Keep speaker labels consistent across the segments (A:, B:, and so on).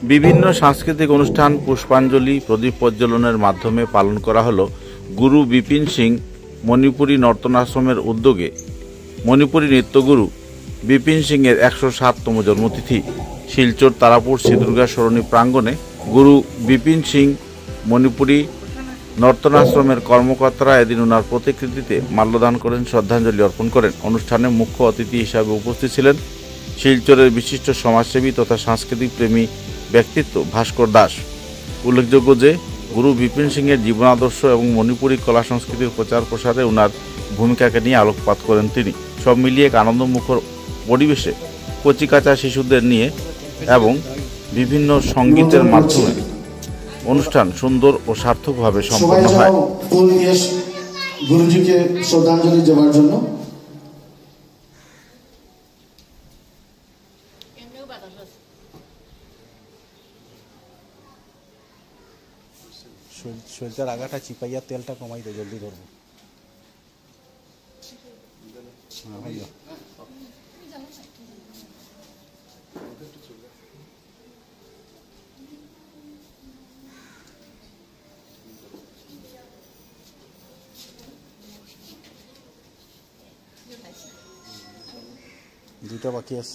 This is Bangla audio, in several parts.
A: বিভিন্ন সাংস্কৃতিক অনুষ্ঠান, পুষ্পাঞ্জলি, প্রদীপ প্রজ্বলনের মাধ্যমে পালন করা হলো গুরু বিপিন সিং মণিপুরী নর্তনাশ্রমের উদ্যোগে মণিপুরী নৃত্যগুরু বিপিন সিংয়ের 107তম জন্মতিথি। শিলচর তারাপুর শ্রী দুর্গা সরণী প্রাঙ্গণে গুরু বিপিন সিং মণিপুরী নর্তনাশ্রমের কর্মকর্তারা এদিন ওনার প্রতিকৃতিতে মাল্যদান করেন, শ্রদ্ধাঞ্জলি অর্পণ করেন। অনুষ্ঠানে মুখ্য অতিথি হিসাবে উপস্থিত ছিলেন শিলচরের বিশিষ্ট সমাজসেবী তথা সাংস্কৃতিক প্রেমী ব্যক্তিত্ব ভাস্কর দাস। উল্লেখযোগ্য যে গুরু বিপিন সিংয়ের জীবনাদর্শ এবং মণিপুরী কলা সংস্কৃতির প্রচার প্রসারে ওনার ভূমিকাকে নিয়ে আলোকপাত করেন তিনি। সব মিলিয়ে এক আনন্দমুখর পরিবেশে কচিকাঁচা শিশুদের নিয়ে এবং বিভিন্ন সঙ্গীতের মাধ্যমে অনুষ্ঠান সুন্দর ও সার্থকভাবে সম্পন্ন হয়।
B: গুরুজিকে শ্রদ্ধাঞ্জলি দেওয়ার জন্য
C: শরীরটার আগাটা চিপাইয়া তেলটা কমাই দে, জলদি ধরবো। দুইটা বাকি আছে।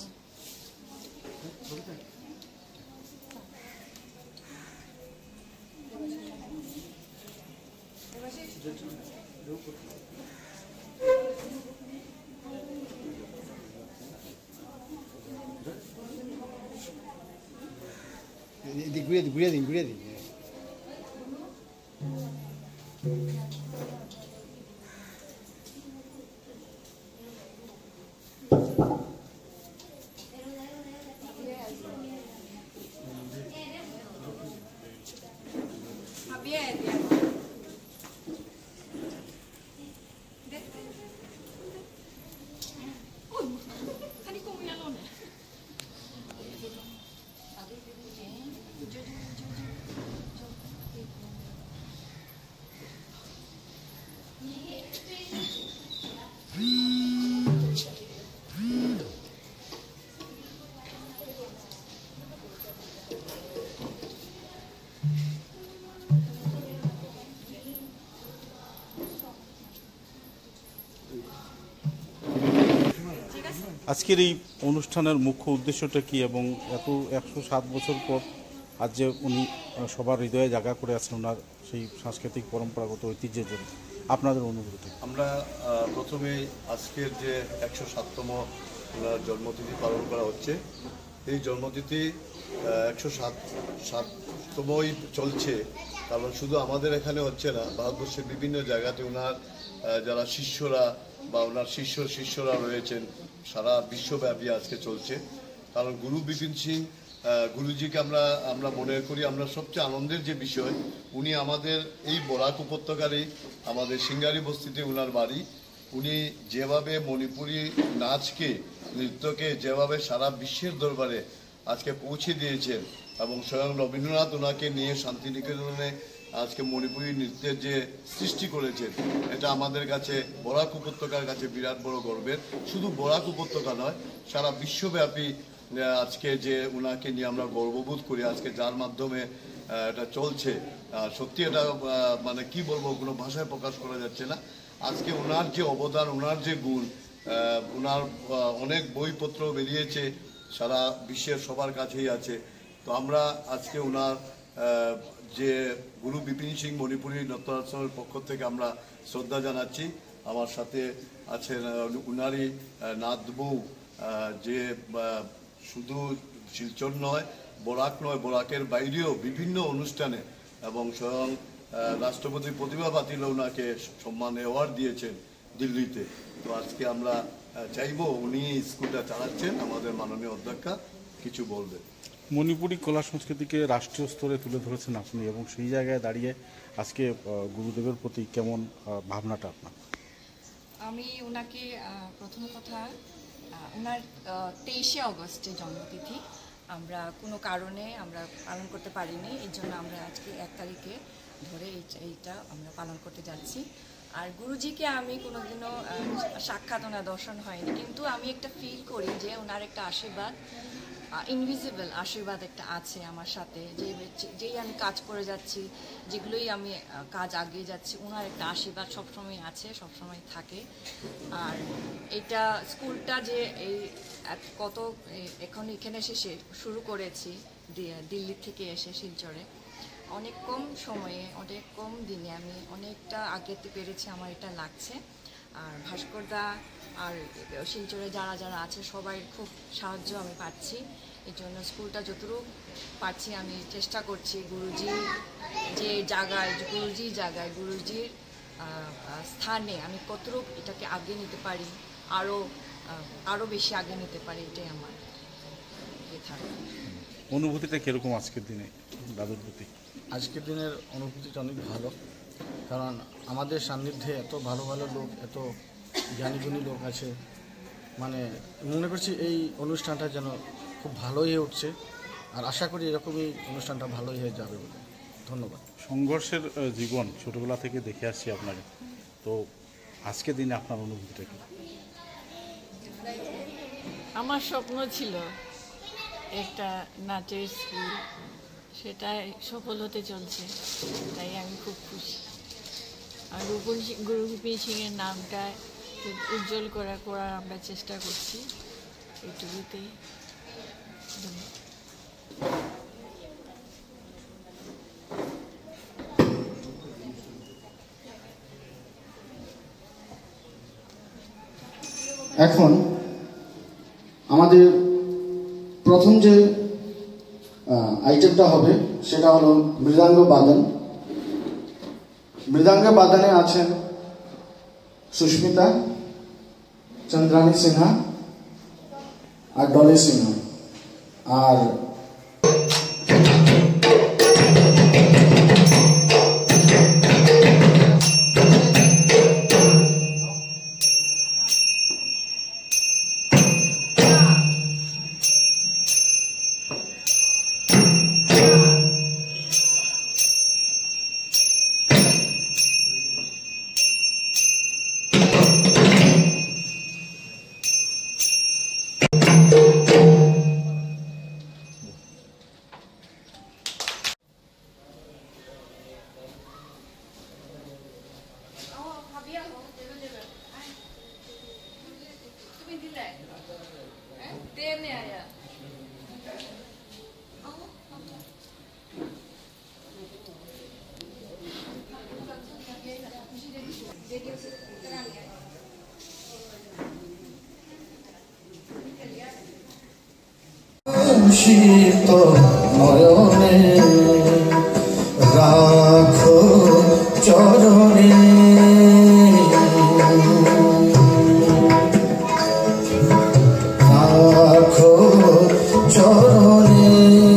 C: ঘুরিয়ে দিন। আজকের এই অনুষ্ঠানের মুখ্য উদ্দেশ্যটা কি এবং এত 107 বছর পর আজ যে উনি সবার হৃদয়ে জায়গা করে আছেন ওনার সেই সাংস্কৃতিক পরম্পরাগত ঐতিহ্যের জন্য আপনাদের অনুভূতি?
D: আমরা প্রথমে আজকের যে 107তম ওনার জন্মতিথি পালন করা হচ্ছে, এই জন্মতিথি 107তমই চলছে। কারণ শুধু আমাদের এখানে হচ্ছে না, ভারতবর্ষের বিভিন্ন জায়গাতে ওনার যারা শিষ্যরা বা ওনার শিষ্যরা রয়েছেন সারা বিশ্বব্যাপী আজকে চলছে। কারণ গুরু বিপিন সিং গুরুজিকে আমরা মনে করি, আমরা সবচেয়ে আনন্দের যে বিষয়, উনি আমাদের এই বরাক উপত্যকারই আমাদের সিঙ্গারি বস্তিতে ওনার বাড়ি। উনি যেভাবে মণিপুরী নাচকে, নৃত্যকে যেভাবে সারা বিশ্বের দরবারে আজকে পৌঁছে দিয়েছেন এবং স্বয়ং রবীন্দ্রনাথ ওনাকে নিয়ে শান্তিনিকেতনে আজকে মণিপুরী নৃত্যের যে সৃষ্টি করেছেন, এটা আমাদের কাছে বরাক উপত্যকার কাছে বিরাট বড় গর্বের। শুধু বরাক উপত্যকা নয়, সারা বিশ্বব্যাপী আজকে যে ওনাকে নিয়ে আমরা গর্ববোধ করি, আজকে যার মাধ্যমে এটা চলছে, সত্যি এটা মানে কি বলবো, কোনো ভাষায় প্রকাশ করা যাচ্ছে না। আজকে ওনার যে অবদান, ওনার যে গুণ, ওনার অনেক বইপত্র বেরিয়েছে, সারা বিশ্বের সবার কাছেই আছে। তো আমরা আজকে ওনার যে গুরু বিপিন সিং মণিপুরী নর্তনাশ্রমের পক্ষ থেকে আমরা শ্রদ্ধা জানাচ্ছি। আমার সাথে আছেন উনারই নাতবউ, যে শুধু শিলচর নয়, বরাক নয়, বরাকের বাইরেও বিভিন্ন অনুষ্ঠানে এবং স্বয়ং রাষ্ট্রপতি প্রতিভা পাতিল ওনাকে সম্মান অ্যাওয়ার্ড দিয়েছেন দিল্লিতে। তো আজকে আমরা চাইবো উনি স্কুলটা চালাচ্ছেন, আমাদের মাননীয় অধ্যক্ষা কিছু বলবেন।
C: মণিপুরী কলা সংস্কৃতিকে রাষ্ট্রীয় স্তরে তুলে ধরেছেন আপনি, এবং সেই জায়গায় দাঁড়িয়ে আজকে গুরুদেবের প্রতি কেমন ভাবনাটা আপনার?
E: আমি ওনাকে প্রথম কথা, ওনার 23শে অগস্টে জন্মতিথি, আমরা কোনো কারণে আমরা পালন করতে পারিনি, এই জন্য আমরা আজকে 1 তারিখে ধরে এইটা আমরা পালন করতে যাচ্ছি। আর গুরুজিকে আমি কোনোদিনও সাক্ষাৎ ওনার দর্শন হয়নি, কিন্তু আমি একটা ফিল করি যে ওনার একটা আশীর্বাদ ইনভিজিবল আশীর্বাদ একটা আছে আমার সাথে, যেই আমি কাজ করে যাচ্ছি, যেগুলোই আমি কাজ আগিয়ে যাচ্ছি, ওনার একটা আশীর্বাদ সবসময় আছে, সবসময় থাকে। আর এটা স্কুলটা যে এখন এখানে এসে শুরু করেছি দিল্লি থেকে এসে শিলচরে, অনেক কম সময়ে অনেক কম দিনে আমি অনেকটা আগেতে পেরেছি, আমার এটা লাগছে। আর ভাস্করদা আর শিলচরে যারা যারা আছে সবাই খুব সাহায্য আমি পাচ্ছি। এই জন্য স্কুলটা যতটুকু পাচ্ছি আমি চেষ্টা করছি গুরুজির গুরুজির স্থানে আমি কতটুকু এটাকে আগে নিতে পারি, আরও বেশি আগে নিতে পারি, এটাই আমার থাকবে।
C: অনুভূতিটা কীরকম আজকের দিনে দাদুর প্রতি?
B: আজকের দিনের অনুভূতিটা অনেক ভালো, কারণ আমাদের সান্নিধ্যে এত ভালো ভালো লোক, এত জ্ঞানীগুণী লোক আছে। মানে মনে করছি এই অনুষ্ঠানটা যেন খুব ভালোই হয়ে উঠছে, আর আশা করি এরকমই অনুষ্ঠানটা ভালোই হয়ে যাবে বলে। ধন্যবাদ।
C: সংঘর্ষের জীবন ছোটবেলা থেকে দেখে আসছি আপনাকে, তো আজকের দিনে আপনার অনুভূতিটা কি?
F: আমার স্বপ্ন ছিল একটা নাচের স্কুল, সেটাই সফল হতে চলছে, তাই আমি খুব খুশি। আর গুরু বিপিন সিংয়ের নামটা উজ্জ্বল করার আমরা চেষ্টা করছি, এইটুকুতেই।
B: এখন আমাদের প্রথম যে আইটেমটা হবে সেটা হলো মৃদাঙ্গ বাদন। মৃদাঙ্গ বাদনে আছেন সুস্মিতা, চন্দ্রানী সিনহা আর ডলি সিনহা। আর শীত নয়নে রাখো চরণে, রাখো চরণে।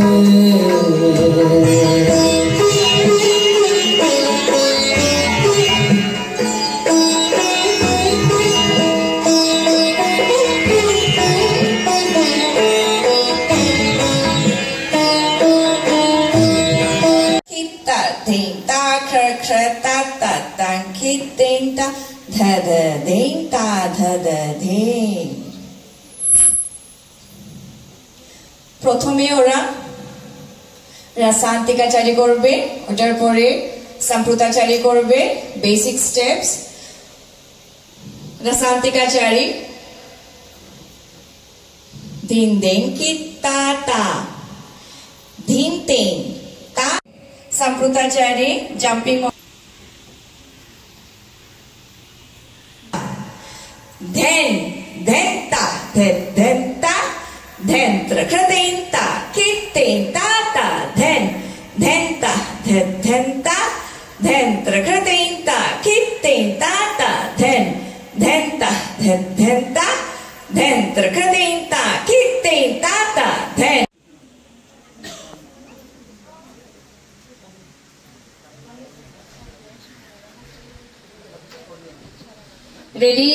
E: প্রথমে ওরা রাসান্তিকাচারী করবে, ওটার পরে সম্প্রদাচারী করবে, বেসিক স্টেপস। রাসান্তিকাচারী ধিন দেন কি তা তা, ধিন তেন তা। সম্প্রদাচারী জাম্পিং ধেন ধেন তা ধেন তা ধেন ত্রখ্রদেন তা কীর্তেন তা তা ধেন ধেন তা ধেন তা ধেন ত্রখ্রদেন তা কীর্তেন তা তা ধেন ধেন তা ধেন তা ধেন ত্রখ্রদেন তা কীর্তেন তা তা ধেন। রেডি?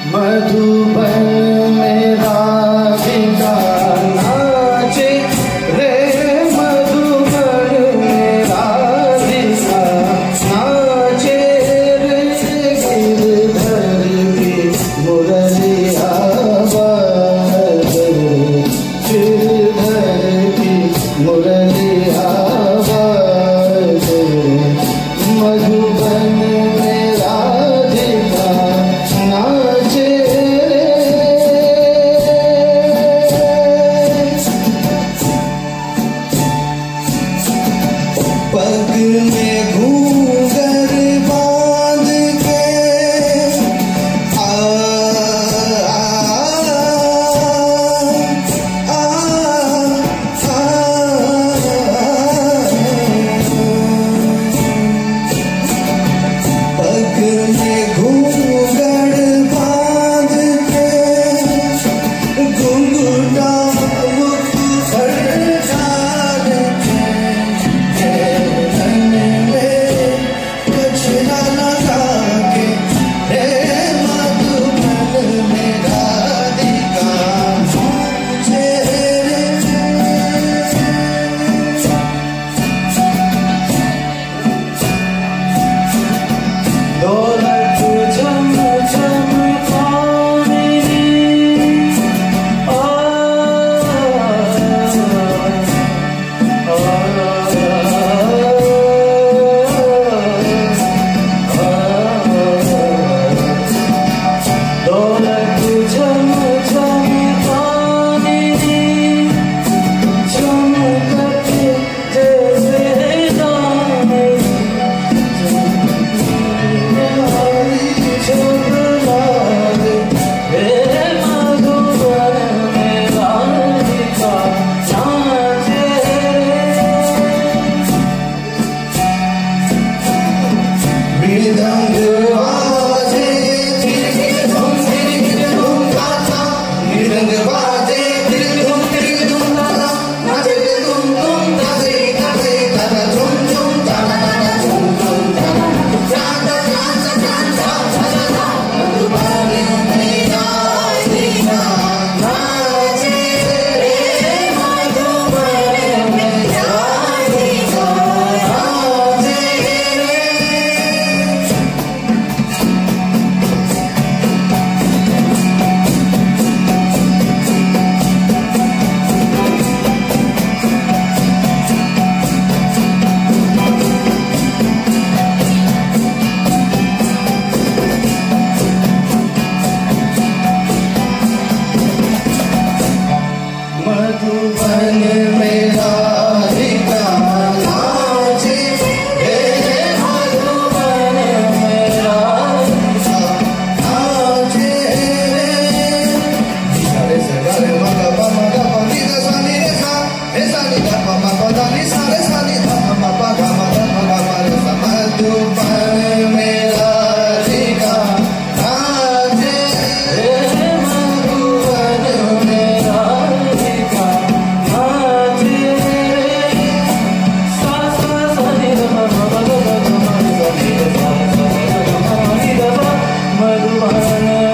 G: मधुबन में राधिका नाचे रे, मधुबन में राधिका नाचे रे, गिरधर की मुरलिया बजे, गिरधर की मुरलिया बजे, मधुबन में राधिका नाचे रे। पग में घूंघर बांध के आ पग में घूंघर बांध के घुंघटा मुख पर डाल के तन में गजरा लगा के रे, मधुबन में राधिका नाचे रे। दौलत झम झम कामिनी आ दौलत झम झम कामिनी, चमकते जैसे दामिनी, मधुबन में राधिका नाचे रे, मधुबन में राधिका नाचे रे। सारे से गारे मगा पा मगा पा नी दा सा नी रे सा, रे सा नी दा पा मा पा दा नी सा, रे सा नी दा पा मा पा गा मा दा पा गा मा रे सा। मधुबन में राधिका नाचे रे, मधुबन में राधिका नाचे रे। सा सा सा नी दा पा मा पा गा मा गा मा रे सा नी दा सा सा नी दा मा नी दा पा, मधुबन